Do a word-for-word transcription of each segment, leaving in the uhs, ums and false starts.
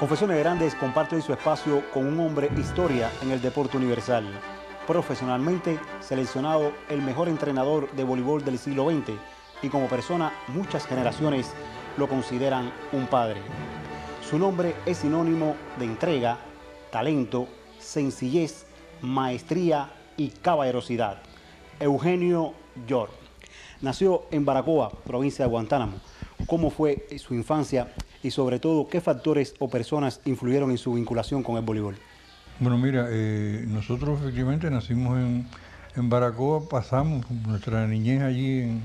Confesiones Grandes comparte hoy su espacio con un hombre historia en el deporte universal. Profesionalmente seleccionado el mejor entrenador de voleibol del siglo veinte y como persona muchas generaciones lo consideran un padre. Su nombre es sinónimo de entrega, talento, sencillez, maestría y caballerosidad. Eugenio York. Nació en Baracoa, provincia de Guantánamo. ¿Cómo fue su infancia y sobre todo qué factores o personas influyeron en su vinculación con el voleibol? Bueno, mira, eh, nosotros efectivamente nacimos en, en Baracoa, pasamos nuestra niñez allí en,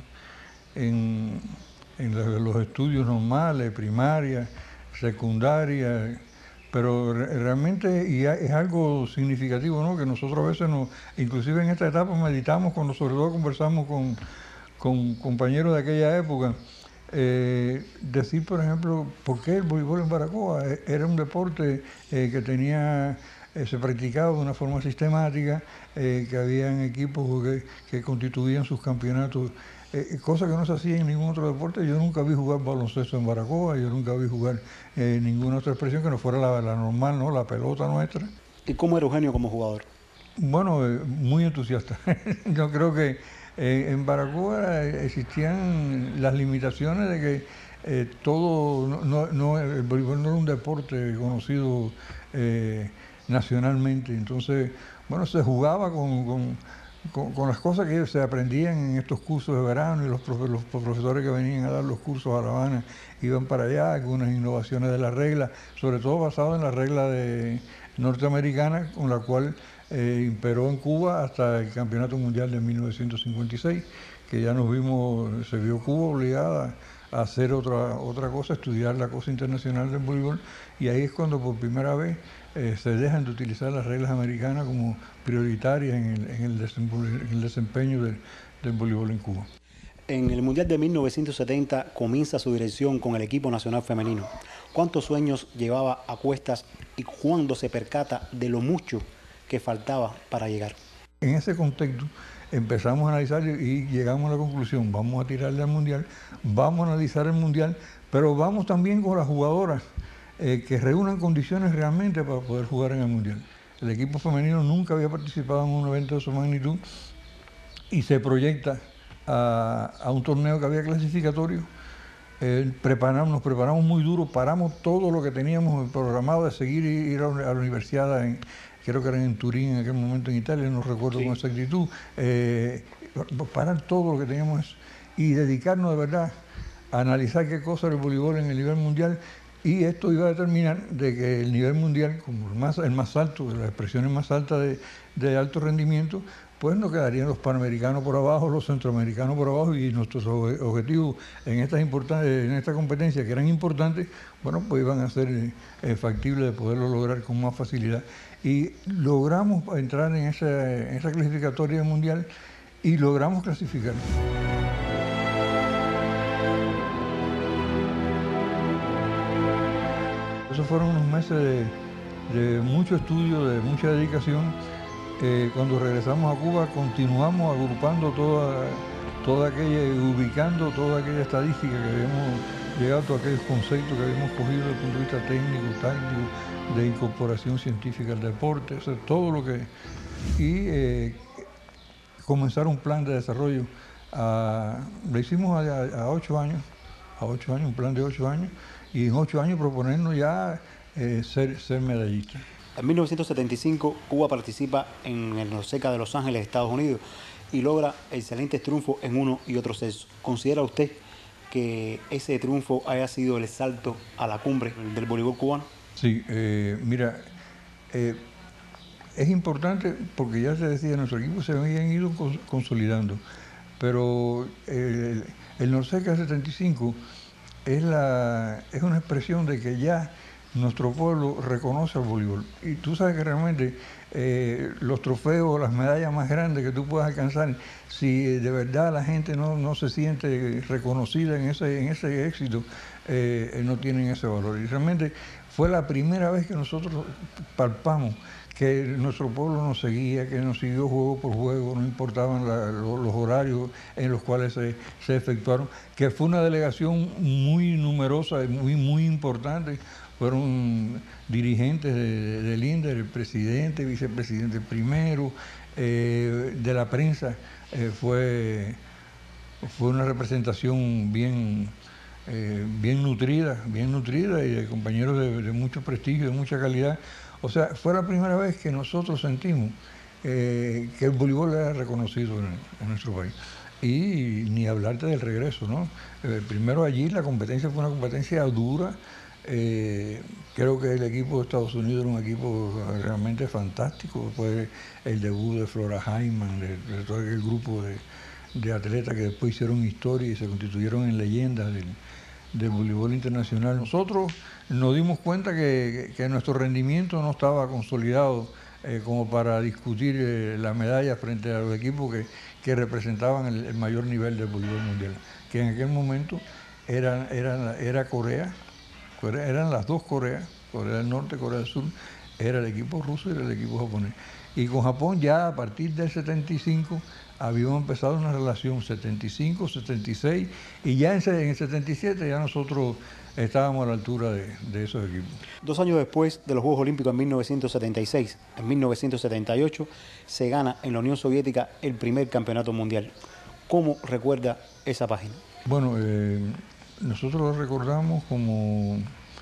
en, en la, los estudios normales, primaria, secundaria, pero re, realmente y es algo significativo, ¿no? Que nosotros a veces, nos, inclusive en esta etapa, meditamos, cuando sobre todo conversamos con, con compañeros de aquella época. Eh, decir, por ejemplo, por qué el voleibol en Baracoa era un deporte eh, que tenía, eh, se practicaba de una forma sistemática, eh, que habían equipos que, que constituían sus campeonatos, eh, cosa que no se hacía en ningún otro deporte. Yo nunca vi jugar baloncesto en Baracoa, yo nunca vi jugar eh, ninguna otra expresión que no fuera la, la normal, ¿no? La pelota nuestra. ¿Y cómo era Eugenio como jugador? Bueno, eh, muy entusiasta. Yo creo que eh, en Baracoa existían las limitaciones de que eh, todo, no, no, no, el voleibol no era un deporte conocido eh, nacionalmente. Entonces, bueno, se jugaba con, con, con, con las cosas que se aprendían en estos cursos de verano, y los, profe, los profesores que venían a dar los cursos a La Habana iban para allá, algunas innovaciones de la regla, sobre todo basado en la regla de norteamericana, con la cual eh, imperó en Cuba hasta el Campeonato Mundial de mil novecientos cincuenta y seis, que ya nos vimos, se vio Cuba obligada a hacer otra, otra cosa, estudiar la cosa internacional del voleibol, y ahí es cuando por primera vez eh, se dejan de utilizar las reglas americanas como prioritarias en el, en el, en el desempeño del, del voleibol en Cuba. En el Mundial de mil novecientos setenta comienza su dirección con el equipo nacional femenino. ¿Cuántos sueños llevaba a cuestas y cuándo se percata de lo mucho que faltaba para llegar? En ese contexto empezamos a analizar y llegamos a la conclusión: vamos a tirarle al Mundial, vamos a analizar el Mundial, pero vamos también con las jugadoras eh, que reúnan condiciones realmente para poder jugar en el Mundial. El equipo femenino nunca había participado en un evento de su magnitud y se proyecta a, a un torneo que había clasificatorio. Eh, preparamos, nos preparamos muy duro, paramos todo lo que teníamos programado de seguir y ir a, a la universidad, en, creo que era en Turín en aquel momento en Italia, no recuerdo sí. con exactitud, eh, parar todo lo que teníamos y dedicarnos de verdad a analizar qué cosa era el voleibol en el nivel mundial, y esto iba a determinar de que el nivel mundial, como el más, el más alto, de las expresiones más altas de, de alto rendimiento, pues nos quedarían los panamericanos por abajo, los centroamericanos por abajo, y nuestros objetivos en estas, en esta competencia, que eran importantes, bueno, pues iban a ser eh, factibles de poderlo lograr con más facilidad. Y logramos entrar en esa, en esa clasificatoria mundial y logramos clasificar. Esos fueron unos meses de, de mucho estudio, de mucha dedicación. Eh, cuando regresamos a Cuba continuamos agrupando toda, toda aquella, ubicando toda aquella estadística que habíamos llegado, todos aquellos conceptos que habíamos cogido desde el punto de vista técnico, táctico, de incorporación científica al deporte, o sea, todo lo que... Y eh, comenzar un plan de desarrollo. A, lo hicimos a, a ocho años, a ocho años, un plan de ocho años, y en ocho años proponernos ya eh, ser, ser medallistas. En mil novecientos setenta y cinco, Cuba participa en el Norseca de Los Ángeles, Estados Unidos, y logra excelentes triunfos en uno y otro sexo. ¿Considera usted que ese triunfo haya sido el salto a la cumbre del voleibol cubano? Sí, eh, mira, eh, es importante porque ya se decía, nuestro equipo se habían ido consolidando, pero el, el Norseca setenta y cinco es, la, es una expresión de que ya nuestro pueblo reconoce el voleibol. Y tú sabes que realmente eh, los trofeos, las medallas más grandes que tú puedas alcanzar, si de verdad la gente no, no se siente reconocida en ese, en ese éxito, eh, no tienen ese valor. Y realmente fue la primera vez que nosotros palpamos que nuestro pueblo nos seguía, que nos siguió juego por juego, no importaban la, los, los horarios en los cuales se, se efectuaron, que fue una delegación muy numerosa, muy, muy importante. Fueron dirigentes de, del INDER, el presidente, vicepresidente primero, eh, de la prensa. Eh, fue, fue una representación bien, eh, bien nutrida, bien nutrida y de compañeros de, de mucho prestigio, de mucha calidad. O sea, fue la primera vez que nosotros sentimos eh, que el voleibol era reconocido en, en nuestro país. Y ni hablarte del regreso, ¿no? Eh, primero allí la competencia fue una competencia dura. Eh, creo que el equipo de Estados Unidos era un equipo realmente fantástico. Fue el debut de Flora Hyman, de, de todo aquel grupo de, de atletas que después hicieron historia y se constituyeron en leyendas del, del voleibol internacional. Nosotros nos dimos cuenta que, que nuestro rendimiento no estaba consolidado eh, como para discutir eh, la medalla frente a los equipos que, que representaban el, el mayor nivel del voleibol mundial, que en aquel momento era, era, era Corea, Corea, eran las dos Coreas, Corea del Norte, Corea del Sur, era el equipo ruso y era el equipo japonés. Y con Japón ya a partir del setenta y cinco habíamos empezado una relación setenta y cinco, setenta y seis, y ya en, en el setenta y siete ya nosotros estábamos a la altura de, de esos equipos. Dos años después de los Juegos Olímpicos en mil novecientos setenta y seis, en mil novecientos setenta y ocho, se gana en la Unión Soviética el primer campeonato mundial. ¿Cómo recuerda esa página? Bueno, eh, nosotros lo recordamos como,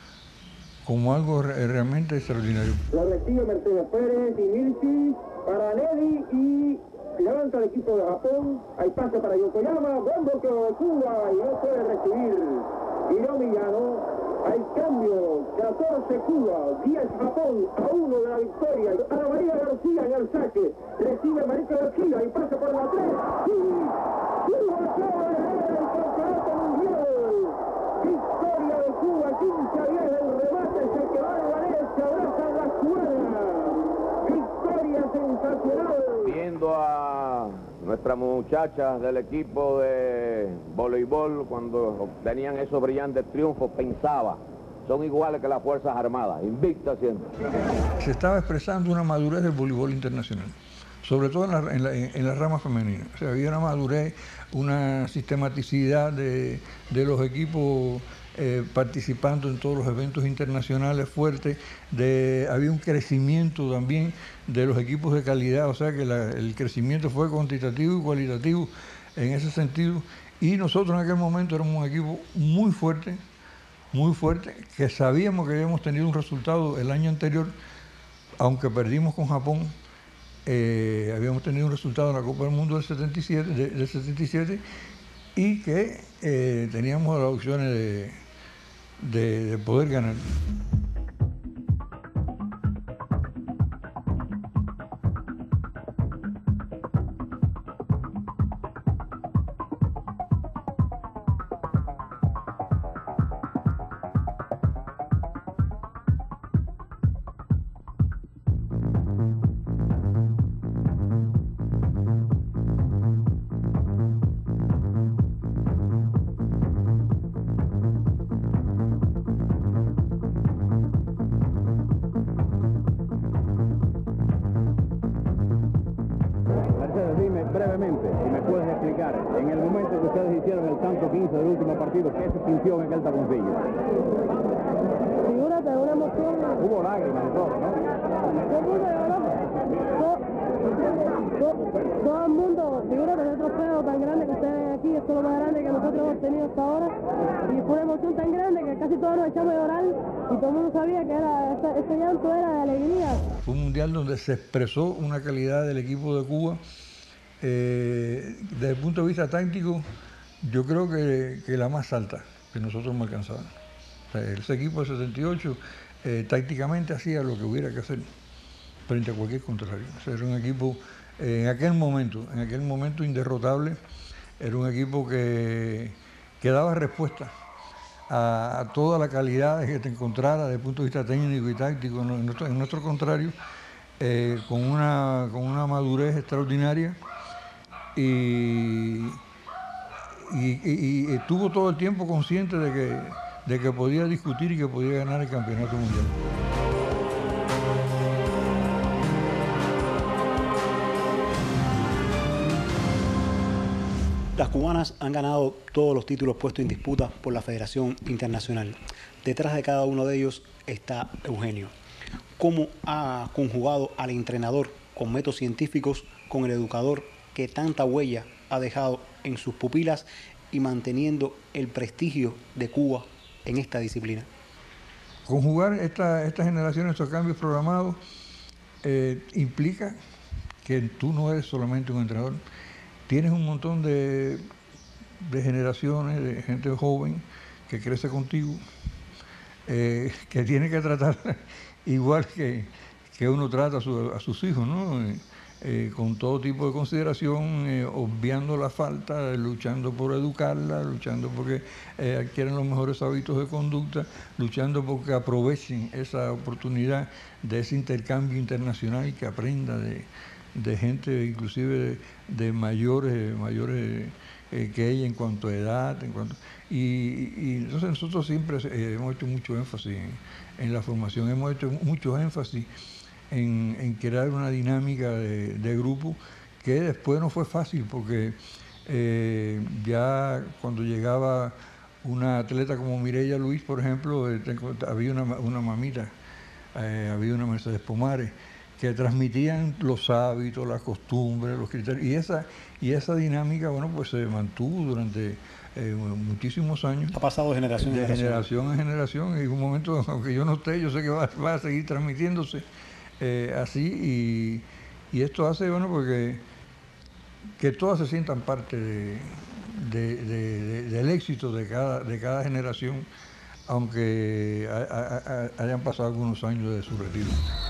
como algo re realmente extraordinario. Lo recibe Mercedes Pérez y Mirchi para Nedi y levanta el equipo de Japón. Hay pase para Yokoyama, buen bloqueo de Cuba y no puede recibir. Hiromi Yano. Hay cambio, catorce Cuba, diez Japón, a uno de la victoria. Ana María García en el saque. Recibe Marito García y pasa por la tres. Y Cuba acaba de ganar el campeonato mundial. Victoria de Cuba, quince a diez del remate. Se quedaron a diez, se abrazan las cuerdas. Victoria sensacional. Viendo a nuestras muchachas del equipo de voleibol, cuando obtenían esos brillantes triunfos, pensaba, son iguales que las Fuerzas Armadas, invictas siempre. Se estaba expresando una madurez del voleibol internacional, sobre todo en la, en la, en la rama femenina. O sea, había una madurez, una sistematicidad de, de los equipos eh, participando en todos los eventos internacionales fuertes, de, había un crecimiento también de los equipos de calidad, o sea que la, el crecimiento fue cuantitativo y cualitativo en ese sentido, y nosotros en aquel momento éramos un equipo muy fuerte, muy fuerte, que sabíamos que habíamos tenido un resultado el año anterior, aunque perdimos con Japón, eh, habíamos tenido un resultado en la Copa del Mundo del setenta y siete, de, del setenta y siete, y que eh, teníamos las opciones de, de, de poder ganar. Brevemente, si me puedes explicar, en el momento que ustedes hicieron el tanto quince del último partido, ¿qué se sintió en aquel taponcillo? Figúrate, una emoción. Hubo lágrimas y todo, ¿no? Yo pude llorar. Todo el mundo, figúrate, ese trofeo tan grande que ustedes ven aquí, esto es lo más grande que nosotros hemos tenido hasta ahora. Y fue una emoción tan grande que casi todos nos echamos a llorar y todo el mundo sabía que era, ese, ese llanto era de alegría. Fue un mundial donde se expresó una calidad del equipo de Cuba. Eh, desde el punto de vista táctico, yo creo que, que la más alta que nosotros hemos alcanzado. O sea, ese equipo de setenta y ocho eh, tácticamente hacía lo que hubiera que hacer frente a cualquier contrario. O sea, era un equipo eh, en aquel momento, en aquel momento inderrotable, era un equipo que, que daba respuesta a, a toda la calidad que te encontrara desde el punto de vista técnico y táctico en nuestro, en nuestro contrario. eh, con, una, con una madurez extraordinaria y, y, y, y estuvo todo el tiempo consciente de que, de que podía discutir y que podía ganar el campeonato mundial. Las cubanas han ganado todos los títulos puestos en disputa por la Federación Internacional. Detrás de cada uno de ellos está Eugenio. ¿Cómo ha conjugado al entrenador con métodos científicos con el educador que tanta huella ha dejado en sus pupilas y manteniendo el prestigio de Cuba en esta disciplina? Conjugar esta, esta generación, estos cambios programados, eh, implica que tú no eres solamente un entrenador. Tienes un montón de, de generaciones, de gente joven que crece contigo, eh, que tiene que tratar igual que, que uno trata a, su, a sus hijos, ¿no? Eh, eh, con todo tipo de consideración, eh, obviando la falta, luchando por educarla, luchando porque eh, adquieran los mejores hábitos de conducta, luchando porque aprovechen esa oportunidad de ese intercambio internacional y que aprenda de... de gente inclusive de, de mayores, mayores eh, que ella en cuanto a edad, en cuanto y, y entonces nosotros siempre eh, hemos hecho mucho énfasis en, en la formación, hemos hecho mucho énfasis en, en crear una dinámica de, de grupo que después no fue fácil porque eh, ya cuando llegaba una atleta como Mireya Luis, por ejemplo, eh, había una, una mamita, eh, había una Mercedes Pomares, que transmitían los hábitos, las costumbres, los criterios, y esa, y esa dinámica, bueno, pues se mantuvo durante eh, muchísimos años. Ha pasado de generación de en generación. generación en generación, y en un momento, aunque yo no esté, yo sé que va, va a seguir transmitiéndose eh, así, y, y esto hace, bueno, porque que todas se sientan parte de, de, de, de, del éxito de cada, de cada generación, aunque a, a, a, hayan pasado algunos años de su retiro.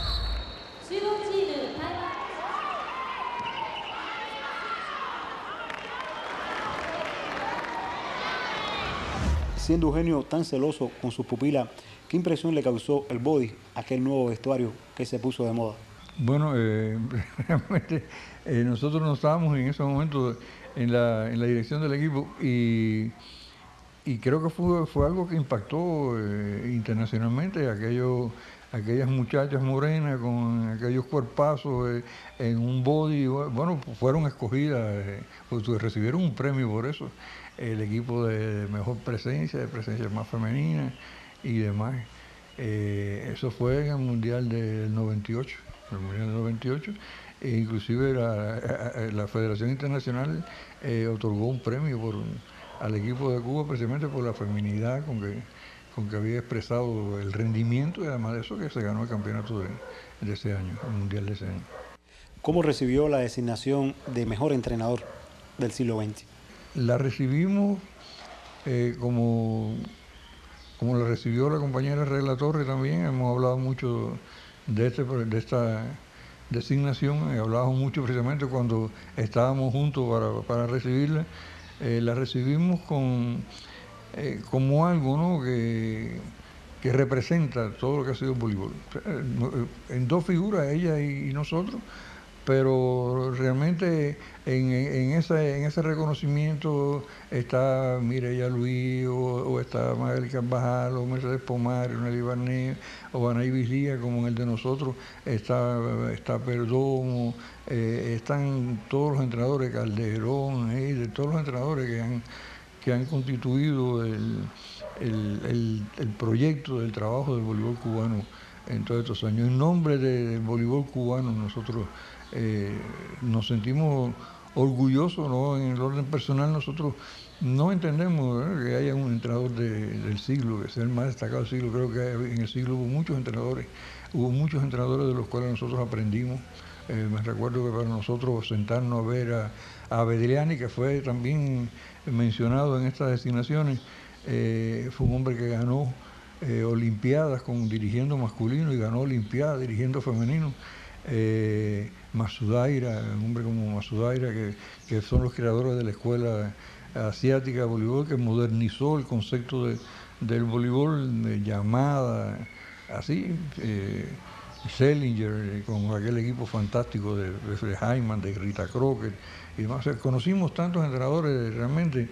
Siendo Eugenio tan celoso con sus pupilas, ¿qué impresión le causó el body, aquel nuevo vestuario que se puso de moda? Bueno, eh, realmente eh, nosotros no estábamos en ese momento en la, en la dirección del equipo y, y creo que fue, fue algo que impactó eh, internacionalmente, aquello, aquellas muchachas morenas con aquellos cuerpazos eh, en un body, bueno, fueron escogidas, eh, pues recibieron un premio por eso. El equipo de mejor presencia, de presencia más femenina y demás. Eh, eso fue en el Mundial del noventa y ocho, el Mundial del noventa y ocho, e inclusive la, la Federación Internacional eh, otorgó un premio por, al equipo de Cuba precisamente por la feminidad con que, con que había expresado el rendimiento y además de eso que se ganó el campeonato de, de ese año, el Mundial de ese año. ¿Cómo recibió la designación de mejor entrenador del siglo veinte? La recibimos eh, como, como la recibió la compañera Regla Torre también. Hemos hablado mucho de, este, de esta designación, he hablado mucho precisamente cuando estábamos juntos para, para recibirla. Eh, la recibimos con, eh, como algo, ¿no?, que, que representa todo lo que ha sido el voleibol. En dos figuras, ella y, y nosotros, pero realmente en, en, ese, en ese reconocimiento está Mireya Luis, o, o está Magali Carvajal, o Mercedes Pomares, o Nelly Barnett, o Anaí Vislía, como en el de nosotros, está, está Perdomo, eh, están todos los entrenadores, Calderón, eh, de todos los entrenadores que han, que han constituido el, el, el, el proyecto del trabajo del voleibol cubano en todos estos años. En nombre del voleibol cubano, nosotros Eh, nos sentimos orgullosos, ¿no? En el orden personal nosotros no entendemos, ¿eh?, que haya un entrenador de, del siglo, que sea el más destacado del siglo. Creo que en el siglo hubo muchos entrenadores, hubo muchos entrenadores de los cuales nosotros aprendimos. Eh, me recuerdo que para nosotros sentarnos a ver a, a Bedriani, que fue también mencionado en estas designaciones, eh, fue un hombre que ganó eh, olimpiadas con, dirigiendo masculino y ganó olimpiadas dirigiendo femenino. Eh, Masudaira, un hombre como Masudaira, que, que son los creadores de la escuela asiática de voleibol, que modernizó el concepto de, del voleibol, de llamada, así. Eh, Selinger, con aquel equipo fantástico de, de Hyman, de Rita Crocker y demás. O sea, conocimos tantos entrenadores realmente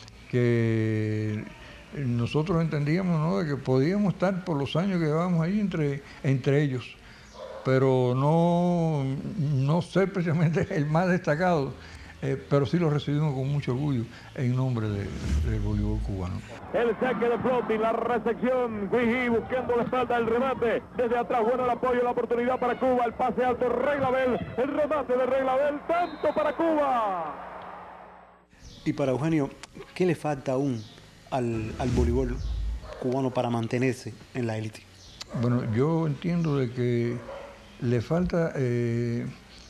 que nosotros entendíamos, ¿no?, de que podíamos estar por los años que llevábamos ahí entre, entre ellos, pero no, no ser precisamente el más destacado. Eh, pero sí lo recibimos con mucho orgullo en nombre de, del voleibol cubano. El saque de Flotti, la recepción, Guijí buscando la espalda, el remate, desde atrás, bueno el apoyo, la oportunidad para Cuba, el pase alto, Reglabel, el remate de Reglabel, tanto para Cuba. Y para Eugenio, ¿qué le falta aún al, al voleibol cubano para mantenerse en la élite? Bueno, yo entiendo de que le falta... Eh,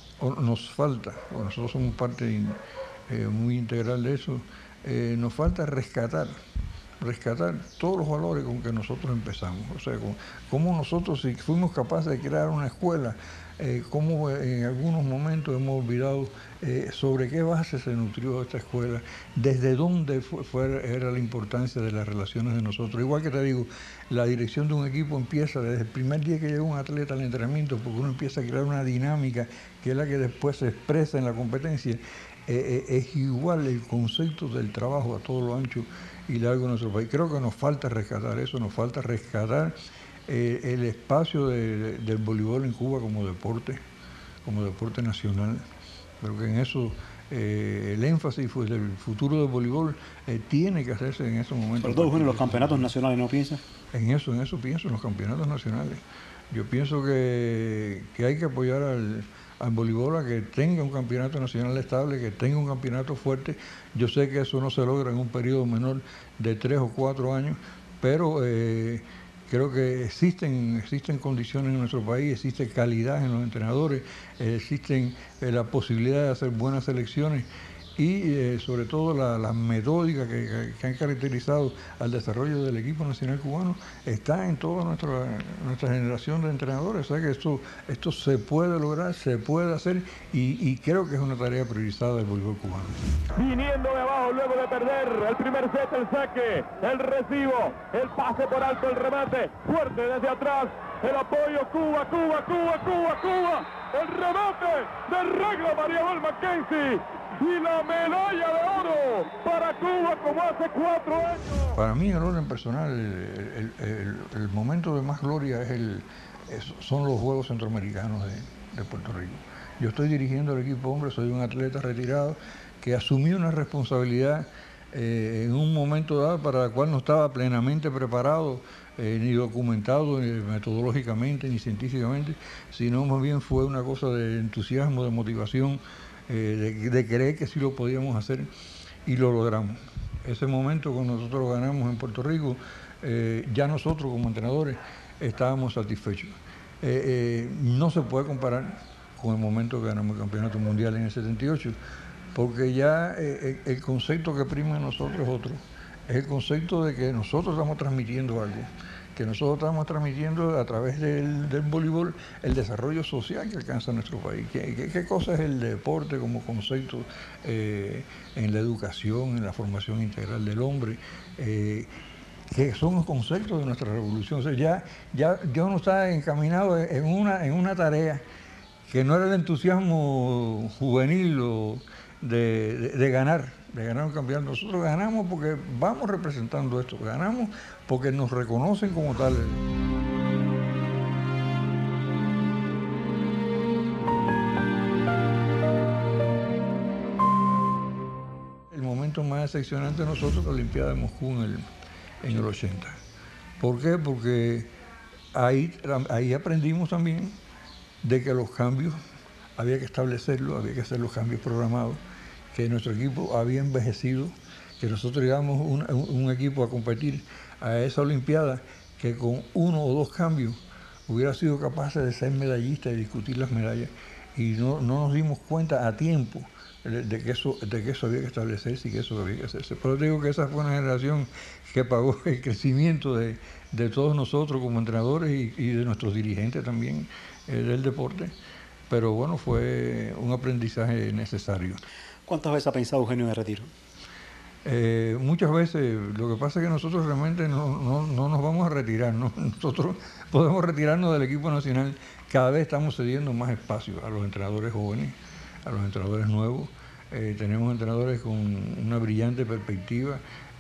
nos falta, nosotros somos parte eh, muy integral de eso, eh, nos falta rescatar, rescatar todos los valores con que nosotros empezamos. O sea, cómo nosotros, si fuimos capaces de crear una escuela, eh, cómo en algunos momentos hemos olvidado eh, sobre qué base se nutrió esta escuela, desde dónde fue, fue, era la importancia de las relaciones de nosotros. Igual que te digo, la dirección de un equipo empieza desde el primer día que llega un atleta al entrenamiento, porque uno empieza a crear una dinámica que es la que después se expresa en la competencia. Eh, eh, es igual el concepto del trabajo a todo lo ancho y largo de nuestro país. Creo que nos falta rescatar eso, nos falta rescatar eh, el espacio de, de, del voleibol en Cuba como deporte, como deporte nacional. Creo que en eso eh, el énfasis pues, del futuro del voleibol eh, tiene que hacerse en esos momentos. Sobre todo, bueno, los campeonatos nacionales, ¿no piensas? En eso, en eso pienso, en los campeonatos nacionales. Yo pienso que, que hay que apoyar al, al voleibol a que tenga un campeonato nacional estable, que tenga un campeonato fuerte. Yo sé que eso no se logra en un periodo menor de tres o cuatro años, pero eh, creo que existen, existen condiciones en nuestro país, existe calidad en los entrenadores, eh, existen eh, la posibilidad de hacer buenas selecciones y eh, sobre todo la, la metódica que, que, que han caracterizado al desarrollo del equipo nacional cubano está en toda nuestra, nuestra generación de entrenadores. O sea que esto, esto se puede lograr, se puede hacer y, y creo que es una tarea priorizada del voleibol cubano. Viniendo de abajo luego de perder el primer set, el saque, el recibo, el pase por alto, el remate, fuerte desde atrás, el apoyo, Cuba, Cuba, Cuba, Cuba, Cuba, el remate de regla Mariabel Mackenzie. Y la medalla de oro para Cuba como hace cuatro años. Para mí, en el orden personal, el, el, el, el momento de más gloria es el, es, son los Juegos Centroamericanos de, de Puerto Rico. Yo estoy dirigiendo el equipo hombre, soy un atleta retirado que asumió una responsabilidad eh, en un momento dado para la cual no estaba plenamente preparado, eh, ni documentado ni metodológicamente ni científicamente, sino más bien fue una cosa de entusiasmo, de motivación, Eh, de, de creer que sí lo podíamos hacer y lo logramos. Ese momento cuando nosotros ganamos en Puerto Rico, eh, ya nosotros como entrenadores estábamos satisfechos. Eh, eh, no se puede comparar con el momento que ganamos el campeonato mundial en el setenta y ocho, porque ya eh, el concepto que prima en nosotros es otro. Es el concepto de que nosotros estamos transmitiendo algo, que nosotros estamos transmitiendo a través del, del voleibol el desarrollo social que alcanza nuestro país. ¿Qué, qué, qué cosa es el deporte como concepto eh, en la educación, en la formación integral del hombre? Eh, que son los conceptos de nuestra revolución. O sea, ya, ya, ya uno está encaminado en una, en una tarea que no era el entusiasmo juvenil o de, de, de ganar, de ganar un campeonato. Nosotros ganamos porque vamos representando esto, ganamos porque nos reconocen como tales. El momento más decepcionante de nosotros, la Olimpiada de Moscú en el, en el ochenta. ¿Por qué? Porque ahí, ahí aprendimos también de que los cambios había que establecerlos, había que hacer los cambios programados, que nuestro equipo había envejecido, que nosotros íbamos un, un equipo a competir a esa Olimpiada que con uno o dos cambios hubiera sido capaz de ser medallista y discutir las medallas, y no, no nos dimos cuenta a tiempo de, de, que eso, de que eso había que establecerse y que eso había que hacerse. Pero digo que esa fue una generación que pagó el crecimiento de, de todos nosotros como entrenadores y, y de nuestros dirigentes también eh, del deporte, pero bueno, fue un aprendizaje necesario. ¿Cuántas veces ha pensado Eugenio en el retiro? Eh, muchas veces lo que pasa es que nosotros realmente no, no, no nos vamos a retirar, ¿no? Nosotros podemos retirarnos del equipo nacional, cada vez estamos cediendo más espacio a los entrenadores jóvenes, a los entrenadores nuevos, eh, tenemos entrenadores con una brillante perspectiva,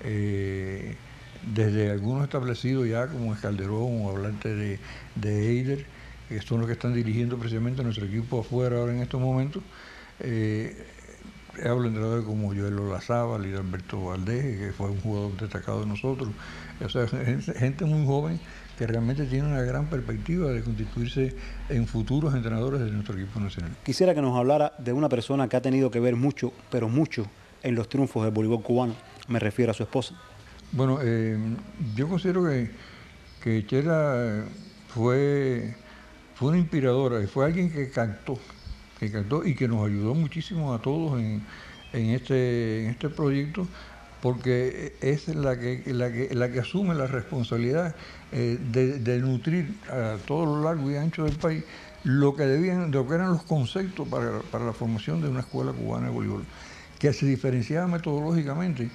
eh, desde algunos establecidos ya como es Calderón o hablante de, de Eider, que son los que están dirigiendo precisamente nuestro equipo afuera ahora en estos momentos. Eh, Hablo de entrenadores como Joel Olazábal y Alberto Valdés, que fue un jugador destacado de nosotros. O sea, gente, gente muy joven que realmente tiene una gran perspectiva de constituirse en futuros entrenadores de nuestro equipo nacional. Quisiera que nos hablara de una persona que ha tenido que ver mucho, pero mucho, en los triunfos del voleibol cubano. Me refiero a su esposa. Bueno, eh, yo considero que, que Chela fue, fue una inspiradora y fue alguien que captó. que captó y que nos ayudó muchísimo a todos en, en, este, en este proyecto, porque es la que, la que, la que asume la responsabilidad eh, de, de nutrir a todo lo largo y ancho del país lo que debían, lo que eran los conceptos para, para la formación de una escuela cubana de voleibol, que se diferenciaba metodológicamente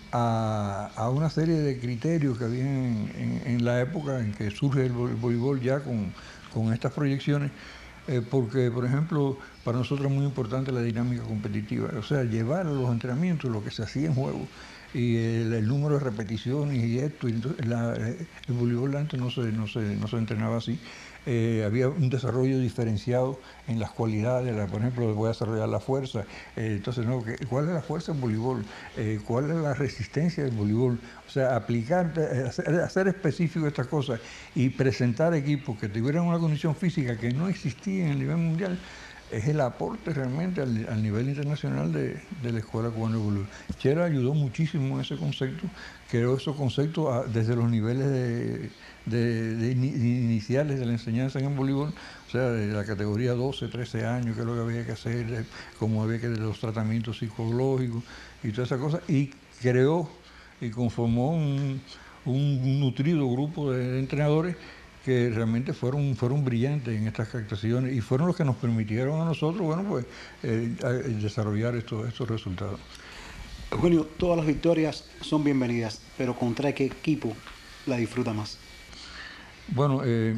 a, a una serie de criterios que había en, en, en la época en que surge el voleibol ya con, con estas proyecciones. Eh, porque, por ejemplo, para nosotros es muy importante la dinámica competitiva, o sea, llevar a los entrenamientos lo que se hacía en juego y el, el número de repeticiones y esto. Y entonces, la, el voleibol antes no se, no se, no se entrenaba así. Eh, había un desarrollo diferenciado en las cualidades, la, por ejemplo, voy a desarrollar la fuerza, eh, entonces, ¿no? ¿Cuál es la fuerza del voleibol? Eh, ¿Cuál es la resistencia del voleibol? O sea, aplicar, hacer, hacer específico estas cosas y presentar equipos que tuvieran una condición física que no existía en el nivel mundial, es el aporte realmente al, al nivel internacional de, de la Escuela Cubana de Voleibol. Chela ayudó muchísimo en ese concepto, creó esos conceptos a, desde los niveles de, de, de, de iniciales de la enseñanza en el voleibol, o sea, de la categoría doce, trece años, que es lo que había que hacer, de, cómo había que hacer los tratamientos psicológicos y todas esas cosas, y creó y conformó un, un nutrido grupo de entrenadores que realmente fueron, fueron brillantes en estas captaciones y fueron los que nos permitieron a nosotros, bueno, pues, eh, desarrollar estos, estos resultados. Eugenio, todas las victorias son bienvenidas, pero ¿contra qué equipo la disfruta más? Bueno, eh,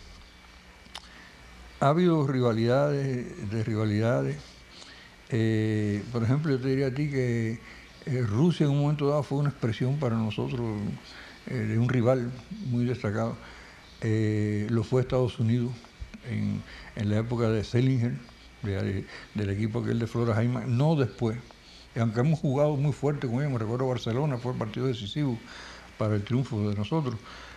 ha habido rivalidades, de rivalidades. Eh, por ejemplo, yo te diría a ti que eh, Rusia en un momento dado fue una expresión para nosotros eh, de un rival muy destacado. Eh, lo fue Estados Unidos en, en la época de Selinger, de, de, del equipo aquel de Flora Jaime, no después. Y aunque hemos jugado muy fuerte con ellos, me recuerdo Barcelona, fue el partido decisivo para el triunfo de nosotros,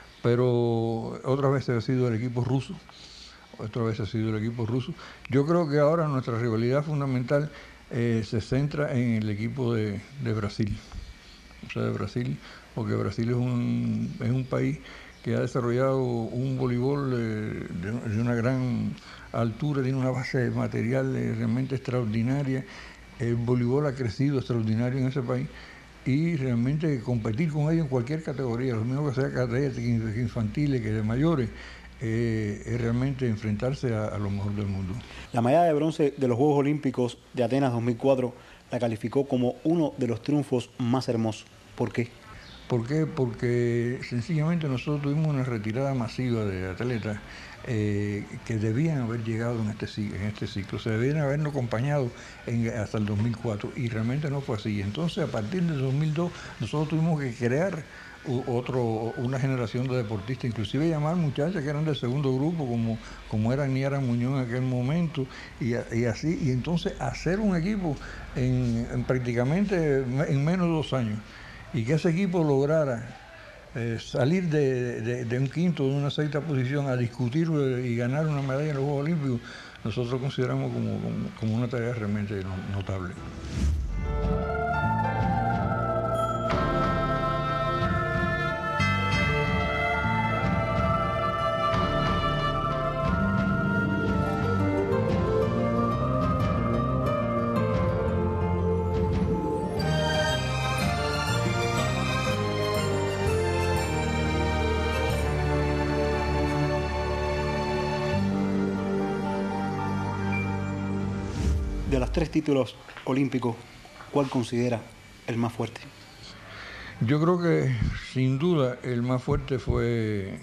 pero otra vez ha sido el equipo ruso, otra vez ha sido el equipo ruso. Yo creo que ahora nuestra rivalidad fundamental eh, se centra en el equipo de, de Brasil, o sea, de Brasil, porque Brasil es un, es un país que ha desarrollado un voleibol eh, de, de una gran altura, tiene una base material eh, realmente extraordinaria. El voleibol ha crecido extraordinario en ese país y realmente competir con ellos en cualquier categoría, lo mismo que sea cadetes, que infantiles, que de mayores, eh, es realmente enfrentarse a, a lo mejor del mundo. La medalla de bronce de los Juegos Olímpicos de Atenas dos mil cuatro la calificó como uno de los triunfos más hermosos. ¿Por qué? ¿Por qué? Porque sencillamente nosotros tuvimos una retirada masiva de atletas eh, que debían haber llegado en este, en este ciclo, se debían habernos acompañado en, hasta el dos mil cuatro y realmente no fue así. Entonces, a partir del dos mil dos, nosotros tuvimos que crear otro, una generación de deportistas, inclusive llamar muchachas que eran del segundo grupo, como, como era Niara Muñoz en aquel momento, y, y así, y entonces hacer un equipo en, en prácticamente en menos de dos años. Y que ese equipo lograra eh, salir de, de, de un quinto, de una sexta posición, a discutir y ganar una medalla en los Juegos Olímpicos, nosotros consideramos como, como, como una tarea realmente notable. De los tres títulos olímpicos, ¿cuál considera el más fuerte? Yo creo que sin duda el más fuerte fue,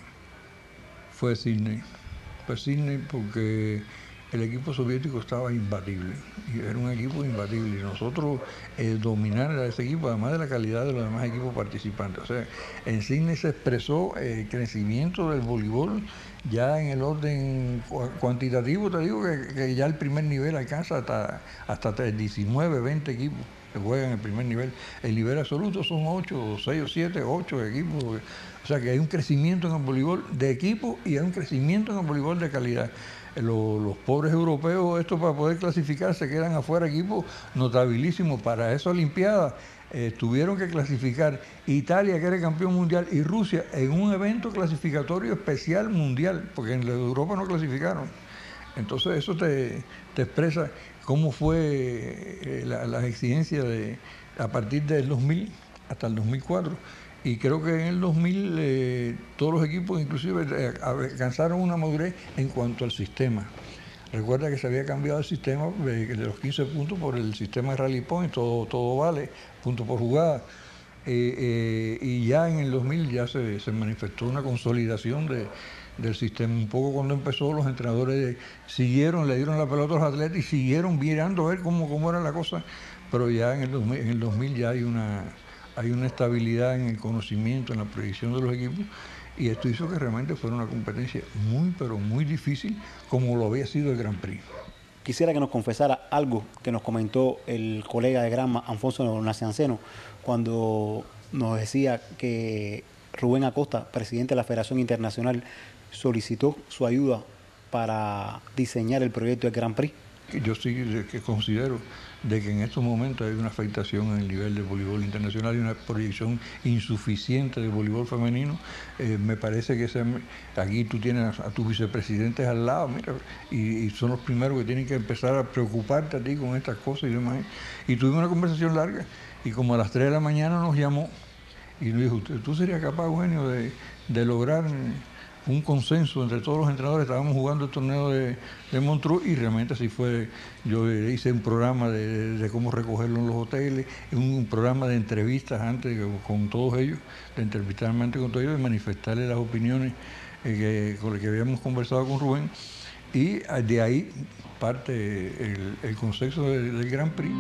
fue Sydney. Fue Sydney porque el equipo soviético estaba imbatible, y era un equipo imbatible, y nosotros eh, dominar a ese equipo, además de la calidad de los demás equipos participantes. O sea, en Sydney se expresó el crecimiento del voleibol ya en el orden cuantitativo. Te digo que, que ya el primer nivel alcanza hasta, hasta diecinueve, veinte equipos que juegan el primer nivel. El nivel absoluto son ocho, seis o siete, ocho equipos. O sea que hay un crecimiento en el voleibol de equipo y hay un crecimiento en el voleibol de calidad. Los, los pobres europeos, esto para poder clasificar, se quedan afuera equipos notabilísimos. Para esa Olimpiada eh, tuvieron que clasificar Italia, que era el campeón mundial, y Rusia en un evento clasificatorio especial mundial, porque en la de Europa no clasificaron. Entonces eso te, te expresa cómo fue eh, la, la exigencia de, a partir del dos mil hasta el dos mil cuatro. Y creo que en el dos mil eh, todos los equipos inclusive eh, alcanzaron una madurez en cuanto al sistema. Recuerda que se había cambiado el sistema de, de los quince puntos por el sistema de rally point, todo, todo vale, punto por jugada. Eh, eh, y ya en el dos mil ya se, se manifestó una consolidación de, del sistema. Un poco cuando empezó, los entrenadores siguieron, le dieron la pelota a los atletas y siguieron mirando a ver cómo, cómo era la cosa, pero ya en el dos mil, en el dos mil ya hay una... hay una estabilidad en el conocimiento, en la proyección de los equipos, y esto hizo que realmente fuera una competencia muy, pero muy difícil, como lo había sido el Grand Prix. Quisiera que nos confesara algo que nos comentó el colega de Granma, Alfonso Nacianceno, cuando nos decía que Rubén Acosta, presidente de la Federación Internacional, solicitó su ayuda para diseñar el proyecto del Grand Prix. Yo sí que considero de que en estos momentos hay una afectación en el nivel del voleibol internacional y una proyección insuficiente del voleibol femenino. Eh, me parece que ese, aquí tú tienes a tus vicepresidentes al lado, mira, y, y son los primeros que tienen que empezar a preocuparte a ti con estas cosas y demás. Y tuvimos una conversación larga, y como a las tres de la mañana nos llamó y nos dijo: ¿tú serías capaz, Eugenio, de, de lograr un consenso entre todos los entrenadores? Estábamos jugando el torneo de, de Montreux, y realmente así fue. Yo hice un programa de, de cómo recogerlo en los hoteles, un programa de entrevistas antes con todos ellos, de entrevistarme antes con todos ellos, de manifestarles las opiniones eh, que, con las que habíamos conversado con Rubén, y de ahí parte el, el consenso del, del Grand Prix.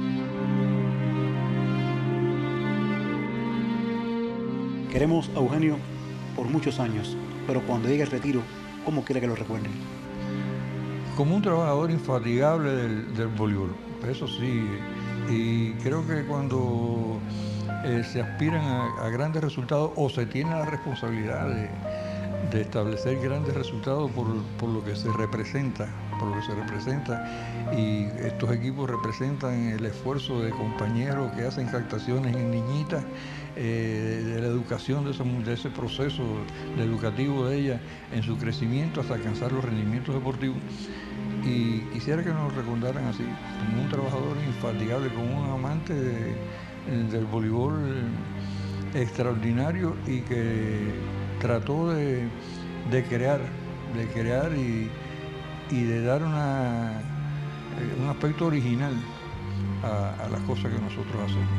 Queremos a Eugenio por muchos años, pero cuando llegue el retiro, ¿cómo quiere que lo recuerden? Como un trabajador infatigable del, del voleibol, eso sí, y creo que cuando eh, se aspiran a, a grandes resultados, o se tiene la responsabilidad de, de establecer grandes resultados por, por lo que se representa, por lo que se representa, y estos equipos representan el esfuerzo de compañeros que hacen captaciones en niñitas, Eh, de la educación de ese, de ese proceso de educativo de ella en su crecimiento hasta alcanzar los rendimientos deportivos. Y quisiera que nos recordaran así, como un trabajador infatigable, como un amante de, del voleibol extraordinario, y que trató de, de crear, de crear y, y de dar una, un aspecto original a, a las cosas que nosotros hacemos.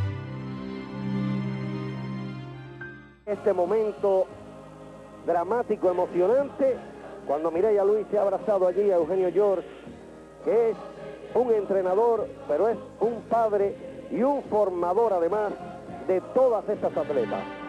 Este momento dramático, emocionante, cuando Mireya Luis se ha abrazado allí a Eugenio George, que es un entrenador, pero es un padre y un formador además de todas estas atletas.